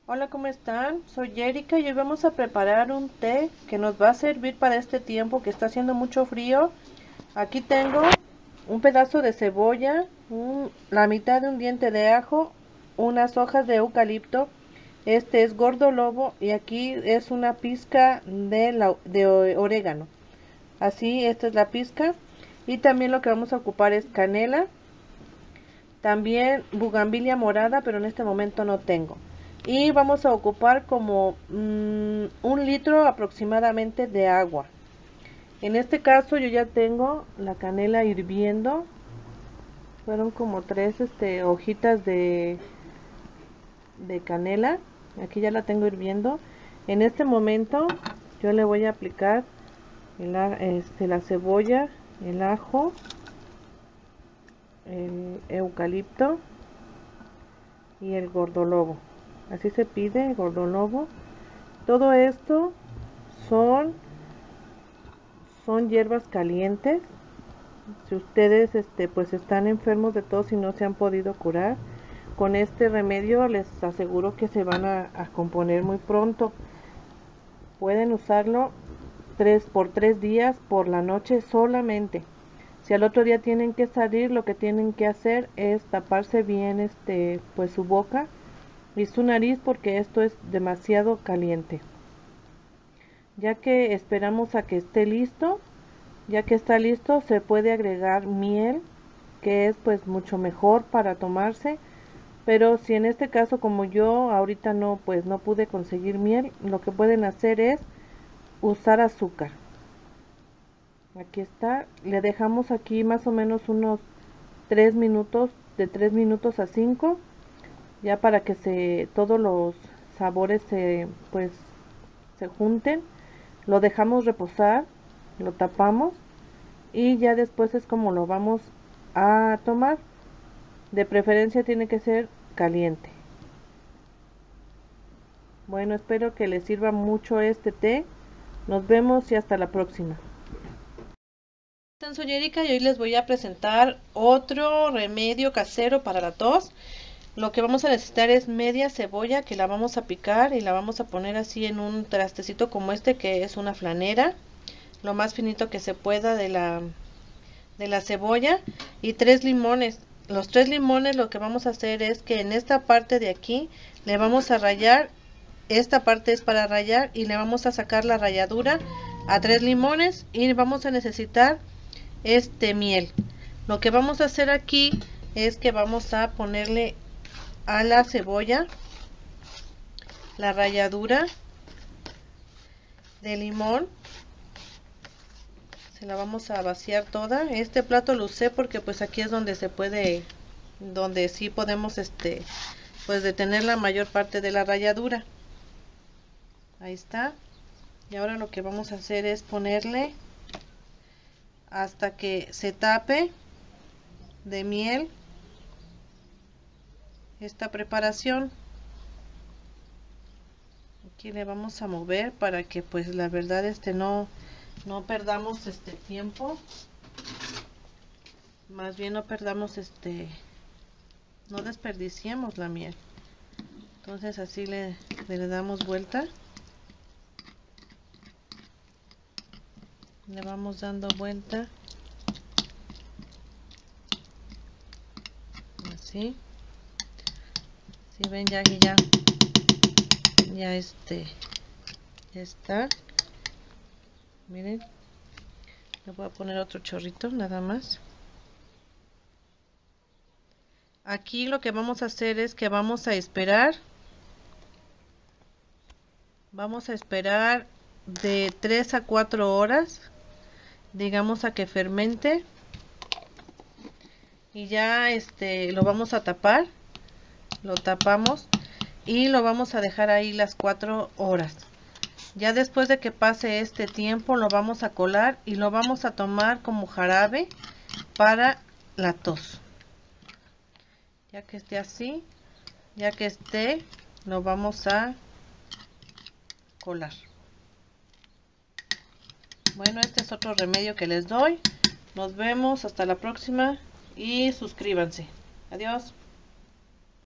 Hola, ¿cómo están? Soy Erika y hoy vamos a preparar un té que nos va a servir para este tiempo que está haciendo mucho frío. Aquí tengo un pedazo de cebolla, la mitad de un diente de ajo, unas hojas de eucalipto. Este es gordo lobo y aquí es una pizca de orégano. Así, esta es la pizca. Y también lo que vamos a ocupar es canela, también bugambilia morada, pero en este momento no tengo. Y vamos a ocupar como 1 litro aproximadamente de agua. En este caso yo ya tengo la canela hirviendo. Fueron como tres hojitas de canela. Aquí ya la tengo hirviendo. En este momento yo le voy a aplicar la cebolla, el ajo, el eucalipto y el gordolobo. Así se pide, gordolobo. Todo esto son, son hierbas calientes. Si ustedes pues están enfermos de tos y no se han podido curar, con este remedio les aseguro que se van a componer muy pronto. Pueden usarlo 3 días por la noche solamente. Si al otro día tienen que salir, lo que tienen que hacer es taparse bien pues su boca y su nariz, porque esto es demasiado caliente. Ya que esperamos a que esté listo, ya que está listo, se puede agregar miel, que es pues mucho mejor para tomarse. Pero si en este caso, como yo ahorita no pude conseguir miel, lo que pueden hacer es usar azúcar. Aquí está, le dejamos aquí más o menos unos 3 minutos, de 3 minutos a 5, ya para que todos los sabores se junten. Lo dejamos reposar, lo tapamos y ya después es como lo vamos a tomar. De preferencia tiene que ser caliente. Bueno, espero que les sirva mucho este té. Nos vemos y hasta la próxima. Soy Erika y hoy les voy a presentar otro remedio casero para la tos. Lo que vamos a necesitar es media cebolla, que la vamos a picar y la vamos a poner así en un trastecito como este, que es una flanera, lo más finito que se pueda de la cebolla, y 3 limones. Los 3 limones, lo que vamos a hacer es que en esta parte de aquí le vamos a rallar. Esta parte es para rallar y le vamos a sacar la ralladura a 3 limones, y vamos a necesitar miel. Lo que vamos a hacer aquí es que vamos a ponerle a la cebolla la ralladura de limón. Se la vamos a vaciar toda. Este plato lo usé porque pues aquí es donde se puede, donde sí podemos pues detener la mayor parte de la ralladura. Ahí está. Y ahora lo que vamos a hacer es ponerle hasta que se tape de miel esta preparación. Aquí le vamos a mover para que pues la verdad no perdamos tiempo. Más bien no perdamos no desperdiciemos la miel. Entonces así le damos vuelta. Le vamos dando vuelta. Así. Si ven, ya ya está. Miren. Le voy a poner otro chorrito nada más. Aquí lo que vamos a hacer es que vamos a esperar. Vamos a esperar de 3 a 4 horas, digamos, a que fermente. Y ya lo vamos a tapar. Lo tapamos y lo vamos a dejar ahí las 4 horas. Ya después de que pase este tiempo lo vamos a colar y lo vamos a tomar como jarabe para la tos. Ya que esté así, ya que esté, lo vamos a colar. Bueno, este es otro remedio que les doy. Nos vemos hasta la próxima y suscríbanse. Adiós.